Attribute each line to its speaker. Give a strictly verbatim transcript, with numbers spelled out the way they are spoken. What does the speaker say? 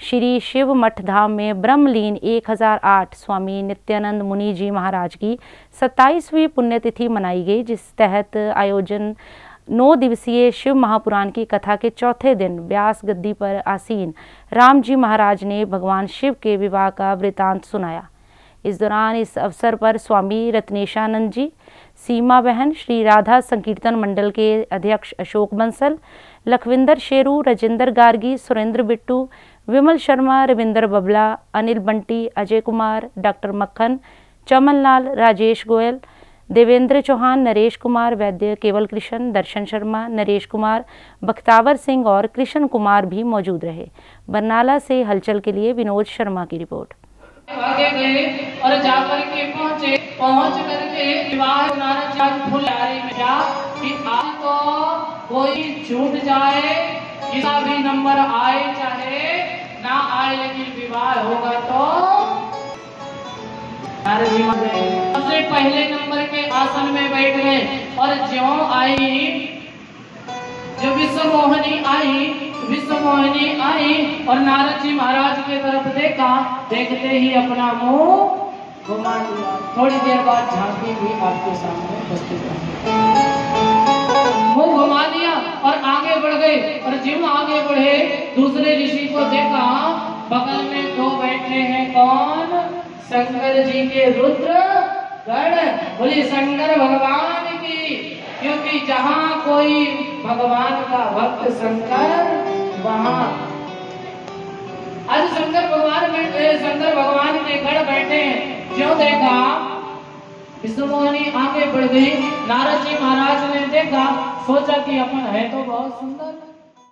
Speaker 1: श्री शिव मठ धाम में ब्रह्मलीन एक हज़ार आठ स्वामी नित्यानंद मुनि जी महाराज की सत्ताईसवीं पुण्यतिथि मनाई गई, जिस तहत आयोजन नौ दिवसीय शिव महापुराण की कथा के चौथे दिन व्यास गद्दी पर आसीन राम जी महाराज ने भगवान शिव के विवाह का वृतांत सुनाया। इस दौरान इस अवसर पर स्वामी रत्नेशानंद जी, सीमा बहन, श्री राधा संकीर्तन मंडल के अध्यक्ष अशोक बंसल, लखविंदर शेरू, राजेंद्र गार्गी, सुरेंद्र बिट्टू, विमल शर्मा, रविंदर बबला, अनिल बंटी, अजय कुमार, डॉक्टर मक्खन, चमन लाल, राजेश गोयल, देवेंद्र चौहान, नरेश कुमार वैद्य, केवल कृष्ण, दर्शन शर्मा, नरेश कुमार, बख्तावर सिंह और कृष्ण कुमार भी मौजूद रहे। बरनाला से हलचल के लिए विनोद शर्मा की रिपोर्ट।
Speaker 2: आगे गए और जाकर के पहुंचे, पहुंच करके विवाह फुलहारी में क्या कि आज तो कोई छूट जाए, किसी भी नंबर आए चाहे ना आए, लेकिन विवाह होगा तो सबसे पहले नंबर के आसन में बैठ गए और ज्यों आई, जो विश्व मोहिनी आई, विश्व मोहिनी आई और नारद जी महाराज की तरफ देखा, देखते ही अपना मुंह घुमा दिया। थोड़ी देर बाद झांकी भी आपके सामने उपस्थित रही, मुंह घुमा दिया और आगे बढ़ गए। और जिम आगे बढ़े, दूसरे ऋषि को देखा, बगल में दो बैठे हैं, कौन? शंकर जी के रुद्र गण। बोली शंकर भगवान की, क्योंकि जहाँ कोई भगवान का भक्त शंकर, वहाँ आज शंकर भगवान बैठे, शंकर भगवान के गण बैठे हैं। जो देखा, विष्णु मोहिनी आगे बढ़ गई, नारद जी महाराज ने देखा, सोचा कि अपन है तो बहुत सुंदर।